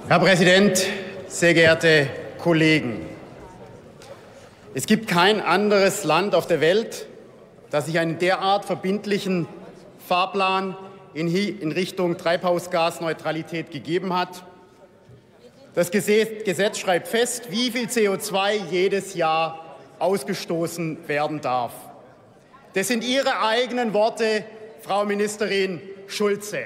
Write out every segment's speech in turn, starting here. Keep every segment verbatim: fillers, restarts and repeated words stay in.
Herr Präsident, sehr geehrte Kollegen! Es gibt kein anderes Land auf der Welt, das sich einen derart verbindlichen Fahrplan in Richtung Treibhausgasneutralität gegeben hat. Das Gesetz schreibt fest, wie viel C O zwei jedes Jahr ausgestoßen werden darf. Das sind Ihre eigenen Worte, Frau Ministerin Schulze.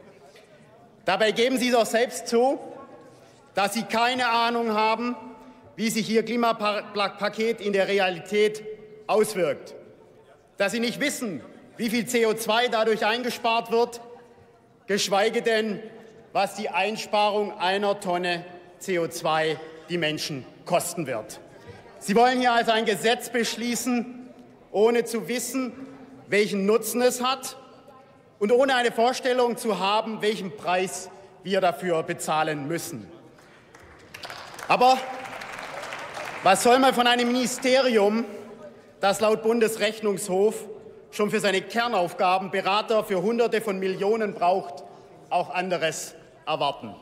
Dabei geben Sie doch selbst zu, dass Sie keine Ahnung haben, wie sich Ihr Klimapaket in der Realität auswirkt. Dass Sie nicht wissen, wie viel C O zwei dadurch eingespart wird, geschweige denn, was die Einsparung einer Tonne C O zwei die Menschen kosten wird. Sie wollen hier also ein Gesetz beschließen, ohne zu wissen, welchen Nutzen es hat und ohne eine Vorstellung zu haben, welchen Preis wir dafür bezahlen müssen. Aber was soll man von einem Ministerium, das laut Bundesrechnungshof schon für seine Kernaufgaben Berater für Hunderte von Millionen braucht, auch anderes erwarten?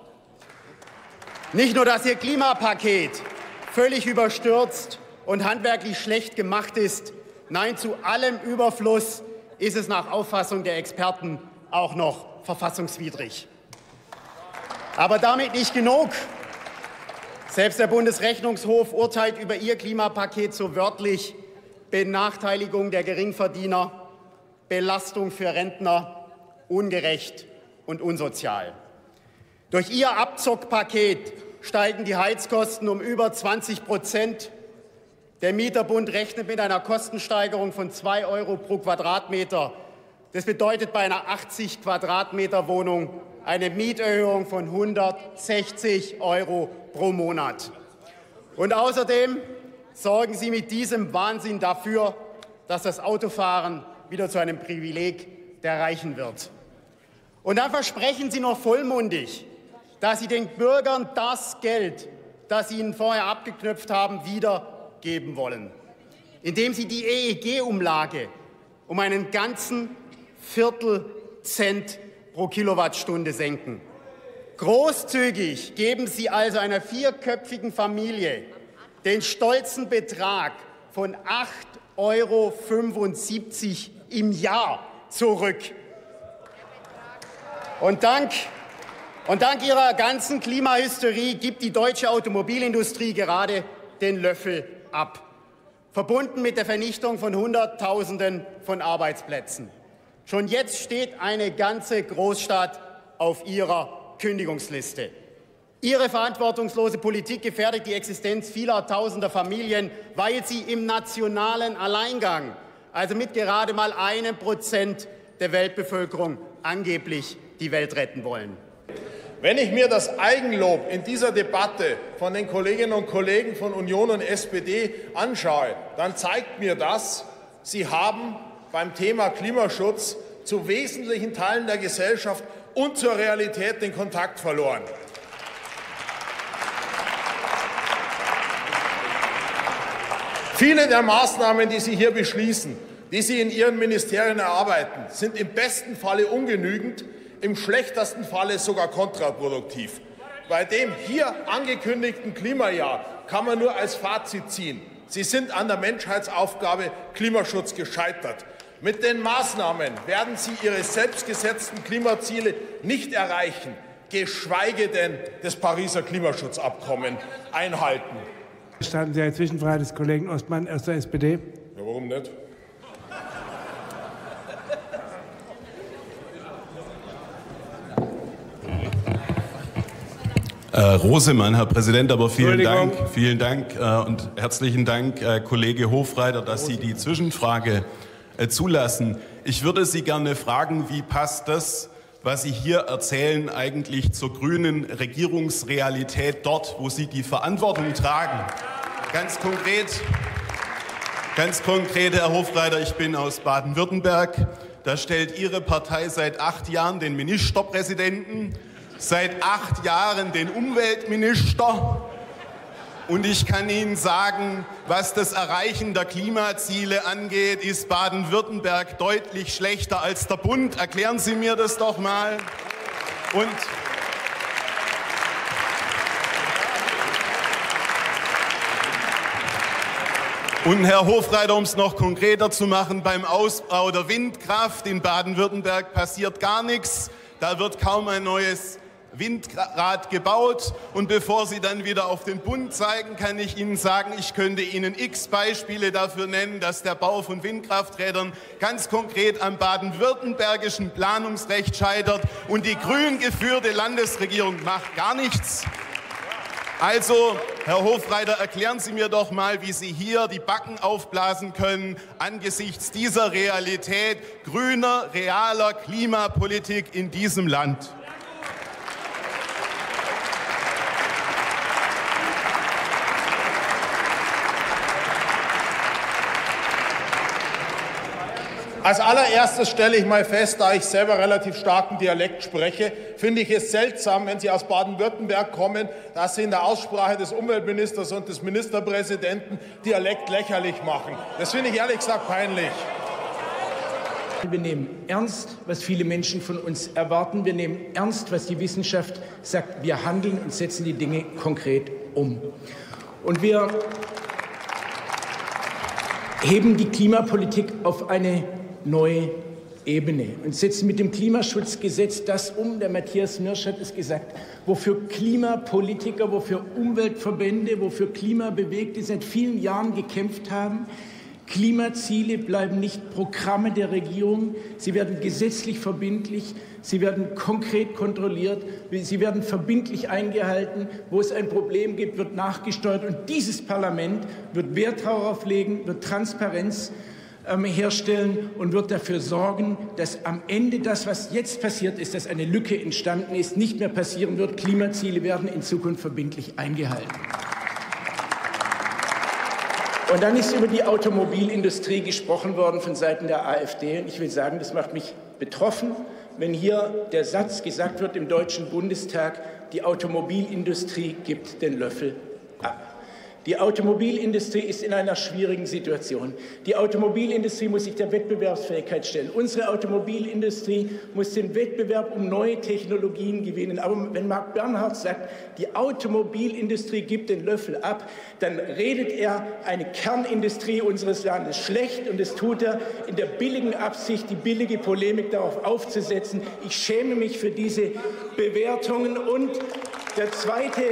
Nicht nur, dass Ihr Klimapaket völlig überstürzt und handwerklich schlecht gemacht ist, nein, zu allem Überfluss ist es nach Auffassung der Experten auch noch verfassungswidrig. Aber damit nicht genug. Selbst der Bundesrechnungshof urteilt über Ihr Klimapaket so wörtlich: Benachteiligung der Geringverdiener, Belastung für Rentner, ungerecht und unsozial. Durch Ihr Abzockpaket steigen die Heizkosten um über zwanzig Prozent. Der Mieterbund rechnet mit einer Kostensteigerung von zwei Euro pro Quadratmeter. Das bedeutet bei einer achtzig Quadratmeter Wohnung eine Mieterhöhung von hundertsechzig Euro pro Monat. Und außerdem sorgen Sie mit diesem Wahnsinn dafür, dass das Autofahren wieder zu einem Privileg der Reichen wird. Und dann versprechen Sie noch vollmundig, dass Sie den Bürgern das Geld, das Sie ihnen vorher abgeknöpft haben, wiedergeben wollen, indem Sie die E E G-Umlage um einen ganzen Viertelcent pro Kilowattstunde senken. Großzügig geben Sie also einer vierköpfigen Familie den stolzen Betrag von acht Euro fünfundsiebzig im Jahr zurück. Und dank, und dank Ihrer ganzen Klimahysterie gibt die deutsche Automobilindustrie gerade den Löffel ab, verbunden mit der Vernichtung von Hunderttausenden von Arbeitsplätzen. Schon jetzt steht eine ganze Großstadt auf Ihrer Kündigungsliste. Ihre verantwortungslose Politik gefährdet die Existenz vieler tausender Familien, weil Sie im nationalen Alleingang, also mit gerade mal einem Prozent der Weltbevölkerung, angeblich die Welt retten wollen. Wenn ich mir das Eigenlob in dieser Debatte von den Kolleginnen und Kollegen von Union und S P D anschaue, dann zeigt mir das, Sie haben beim Thema Klimaschutz zu wesentlichen Teilen der Gesellschaft und zur Realität den Kontakt verloren. Viele der Maßnahmen, die Sie hier beschließen, die Sie in Ihren Ministerien erarbeiten, sind im besten Falle ungenügend, im schlechtesten Falle sogar kontraproduktiv. Bei dem hier angekündigten Klimajahr kann man nur als Fazit ziehen: Sie sind an der Menschheitsaufgabe Klimaschutz gescheitert. Mit den Maßnahmen werden Sie Ihre selbstgesetzten Klimaziele nicht erreichen, geschweige denn das Pariser Klimaschutzabkommen einhalten. Gestatten Sie eine Zwischenfrage des Kollegen Ostmann aus der S P D? Ja, warum nicht? Äh, Rosemann, Herr Präsident, aber vielen Dank, vielen Dank äh, und herzlichen Dank, äh, Kollege Hofreiter, dass Sie die Zwischenfrage äh, zulassen. Ich würde Sie gerne fragen, wie passt das, was Sie hier erzählen, eigentlich zur grünen Regierungsrealität dort, wo Sie die Verantwortung tragen? Ganz konkret, ganz konkret, Herr Hofreiter, ich bin aus Baden-Württemberg. Da stellt Ihre Partei seit acht Jahren den Ministerpräsidenten, seit acht Jahren den Umweltminister. Und ich kann Ihnen sagen, was das Erreichen der Klimaziele angeht, ist Baden-Württemberg deutlich schlechter als der Bund. Erklären Sie mir das doch mal. Und Und Herr Hofreiter, um es noch konkreter zu machen, beim Ausbau der Windkraft in Baden-Württemberg passiert gar nichts. Da wird kaum ein neues Windrad gebaut. Und bevor Sie dann wieder auf den Bund zeigen, kann ich Ihnen sagen, ich könnte Ihnen x Beispiele dafür nennen, dass der Bau von Windkrafträdern ganz konkret am baden-württembergischen Planungsrecht scheitert. Und die grün geführte Landesregierung macht gar nichts. Also, Herr Hofreiter, erklären Sie mir doch mal, wie Sie hier die Backen aufblasen können angesichts dieser Realität grüner, realer Klimapolitik in diesem Land. Als allererstes stelle ich mal fest, da ich selber relativ starken Dialekt spreche, finde ich es seltsam, wenn Sie aus Baden-Württemberg kommen, dass Sie in der Aussprache des Umweltministers und des Ministerpräsidenten Dialekt lächerlich machen. Das finde ich ehrlich gesagt peinlich. Wir nehmen ernst, was viele Menschen von uns erwarten. Wir nehmen ernst, was die Wissenschaft sagt. Wir handeln und setzen die Dinge konkret um. Und wir heben die Klimapolitik auf eine neue Ebene und setzen mit dem Klimaschutzgesetz das um. Der Matthias Mürsch hat es gesagt, wofür Klimapolitiker, wofür Umweltverbände, wofür Klimabewegte seit vielen Jahren gekämpft haben. Klimaziele bleiben nicht Programme der Regierung, sie werden gesetzlich verbindlich, sie werden konkret kontrolliert, sie werden verbindlich eingehalten. Wo es ein Problem gibt, wird nachgesteuert. Und dieses Parlament wird Wert darauf legen, wird Transparenz ähm, herstellen und wird dafür sorgen, dass am Ende das, was jetzt passiert ist, dass eine Lücke entstanden ist, nicht mehr passieren wird. Klimaziele werden in Zukunft verbindlich eingehalten. Und dann ist über die Automobilindustrie gesprochen worden von Seiten der AfD. Und ich will sagen, das macht mich betroffen, wenn hier der Satz gesagt wird im Deutschen Bundestag, die Automobilindustrie gibt den Löffel ab. Die Automobilindustrie ist in einer schwierigen Situation. Die Automobilindustrie muss sich der Wettbewerbsfähigkeit stellen. Unsere Automobilindustrie muss den Wettbewerb um neue Technologien gewinnen. Aber wenn Marc Bernhard sagt, die Automobilindustrie gibt den Löffel ab, dann redet er eine Kernindustrie unseres Landes schlecht. Und das tut er in der billigen Absicht, die billige Polemik darauf aufzusetzen. Ich schäme mich für diese Bewertungen. Und der zweite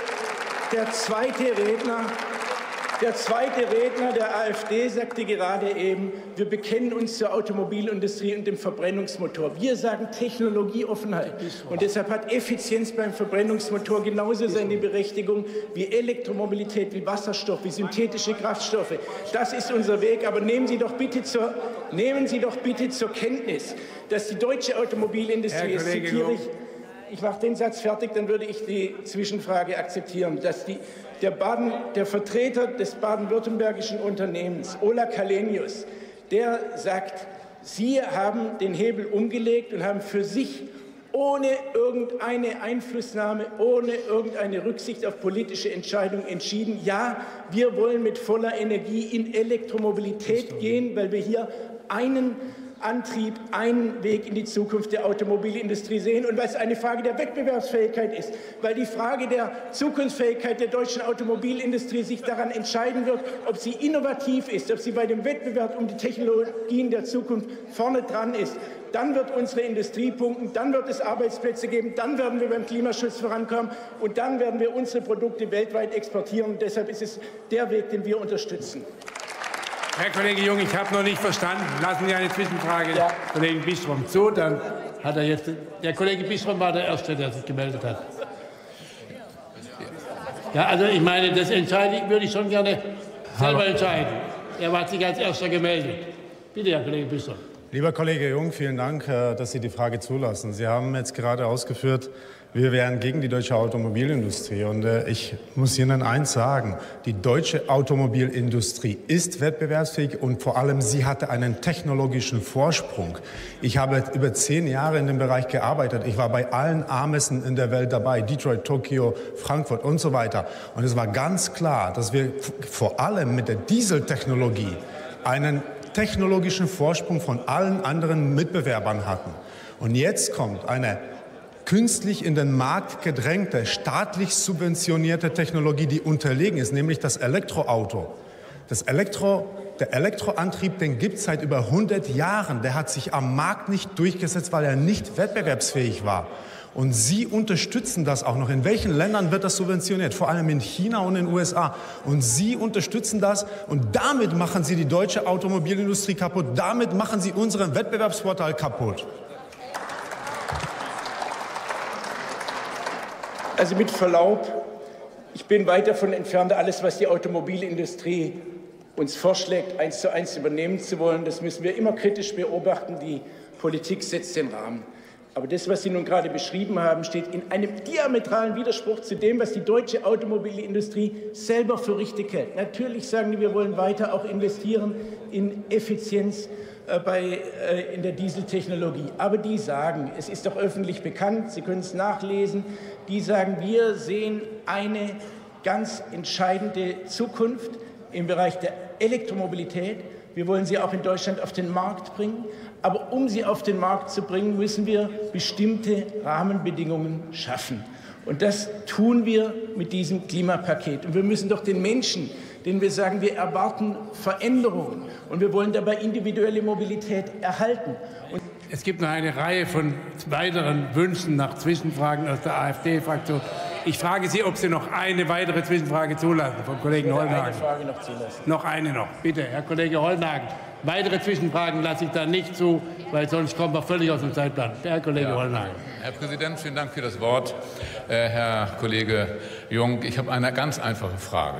Der zweite Redner, der zweite Redner der AfD sagte gerade eben, wir bekennen uns zur Automobilindustrie und dem Verbrennungsmotor. Wir sagen Technologieoffenheit. Und deshalb hat Effizienz beim Verbrennungsmotor genauso seine Berechtigung wie Elektromobilität, wie Wasserstoff, wie synthetische Kraftstoffe. Das ist unser Weg. Aber nehmen Sie doch bitte zur, nehmen Sie doch bitte zur Kenntnis, dass die deutsche Automobilindustrie, es zitiere ich, Ich mache den Satz fertig, dann würde ich die Zwischenfrage akzeptieren, dass die, der, Baden, der Vertreter des baden-württembergischen Unternehmens, Ola Kalenius, der sagt, Sie haben den Hebel umgelegt und haben für sich ohne irgendeine Einflussnahme, ohne irgendeine Rücksicht auf politische Entscheidungen entschieden, ja, wir wollen mit voller Energie in Elektromobilität gehen, weil wir hier einen Antrieb, einen Weg in die Zukunft der Automobilindustrie sehen und weil es eine Frage der Wettbewerbsfähigkeit ist, weil die Frage der Zukunftsfähigkeit der deutschen Automobilindustrie sich daran entscheiden wird, ob sie innovativ ist, ob sie bei dem Wettbewerb um die Technologien der Zukunft vorne dran ist. Dann wird unsere Industrie punkten, dann wird es Arbeitsplätze geben, dann werden wir beim Klimaschutz vorankommen und dann werden wir unsere Produkte weltweit exportieren. Und deshalb ist es der Weg, den wir unterstützen. Herr Kollege Jung, ich habe noch nicht verstanden. Lassen Sie eine Zwischenfrage ja. Kollegen Bistrom zu. Dann hat er jetzt. Der Kollege Bistrom war der Erste, der sich gemeldet hat. Ja, also ich meine, das entscheide ich, würde ich schon gerne selber Hallo. entscheiden. Er hat sich als Erster gemeldet. Bitte, Herr Kollege Bistrom. Lieber Kollege Jung, vielen Dank, dass Sie die Frage zulassen. Sie haben jetzt gerade ausgeführt, wir wären gegen die deutsche Automobilindustrie. Und ich muss Ihnen eins sagen, die deutsche Automobilindustrie ist wettbewerbsfähig und vor allem sie hatte einen technologischen Vorsprung. Ich habe über zehn Jahre in dem Bereich gearbeitet. Ich war bei allen A-Messen in der Welt dabei, Detroit, Tokio, Frankfurt und so weiter. Und es war ganz klar, dass wir vor allem mit der Dieseltechnologie einen technologischen Vorsprung von allen anderen Mitbewerbern hatten. Und jetzt kommt eine künstlich in den Markt gedrängte, staatlich subventionierte Technologie, die unterlegen ist, nämlich das Elektroauto. Das Elektro, der Elektroantrieb, den gibt es seit über hundert Jahren. Der hat sich am Markt nicht durchgesetzt, weil er nicht wettbewerbsfähig war. Und Sie unterstützen das auch noch. In welchen Ländern wird das subventioniert? Vor allem in China und in den U S A. Und Sie unterstützen das. Und damit machen Sie die deutsche Automobilindustrie kaputt. Damit machen Sie unseren Wettbewerbsvorteil kaputt. Also mit Verlaub, ich bin weit davon entfernt, alles, was die Automobilindustrie uns vorschlägt, eins zu eins übernehmen zu wollen. Das müssen wir immer kritisch beobachten. Die Politik setzt den Rahmen. Aber das, was Sie nun gerade beschrieben haben, steht in einem diametralen Widerspruch zu dem, was die deutsche Automobilindustrie selber für richtig hält. Natürlich sagen die, wir wollen weiter auch investieren in Effizienz äh, bei, äh, in der Dieseltechnologie. Aber die sagen, es ist doch öffentlich bekannt, Sie können es nachlesen, die sagen, wir sehen eine ganz entscheidende Zukunft im Bereich der Elektromobilität. Wir wollen sie auch in Deutschland auf den Markt bringen. Aber um sie auf den Markt zu bringen, müssen wir bestimmte Rahmenbedingungen schaffen. Und das tun wir mit diesem Klimapaket. Und wir müssen doch den Menschen, denen wir sagen, wir erwarten Veränderungen und wir wollen dabei individuelle Mobilität erhalten. Und es gibt noch eine Reihe von weiteren Wünschen nach Zwischenfragen aus der AfD-Fraktion. Ich frage Sie, ob Sie noch eine weitere Zwischenfrage zulassen vom Kollegen Hollnagen. Eine Frage noch zulassen. Noch eine noch. Bitte, Herr Kollege Hollnagen. Weitere Zwischenfragen lasse ich da nicht zu, weil sonst kommen wir völlig aus dem Zeitplan. Herr Kollege ja. Hollnagen. Herr Präsident, vielen Dank für das Wort. Äh, Herr Kollege Jung, ich habe eine ganz einfache Frage.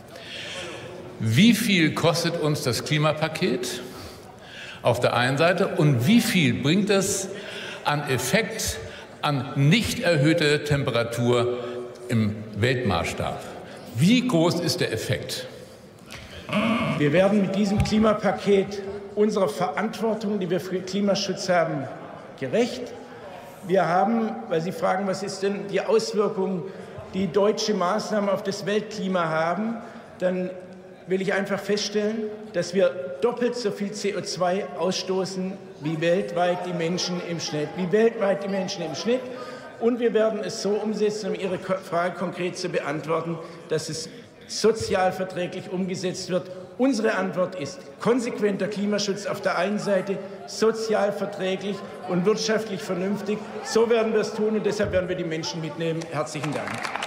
Wie viel kostet uns das Klimapaket auf der einen Seite und wie viel bringt es an Effekt an nicht erhöhte Temperatur im Weltmaßstab? Wie groß ist der Effekt? Wir werden mit diesem Klimapaket unserer Verantwortung, die wir für Klimaschutz haben, gerecht. Wir haben, weil Sie fragen, was ist denn die Auswirkung, die deutsche Maßnahmen auf das Weltklima haben, dann will ich einfach feststellen, dass wir doppelt so viel C O zwei ausstoßen wie weltweit die Menschen im Schnitt. Wie weltweit die Menschen im Schnitt. Und wir werden es so umsetzen, um Ihre Frage konkret zu beantworten, dass es sozialverträglich umgesetzt wird. Unsere Antwort ist konsequenter Klimaschutz auf der einen Seite, sozialverträglich und wirtschaftlich vernünftig. So werden wir es tun und deshalb werden wir die Menschen mitnehmen. Herzlichen Dank.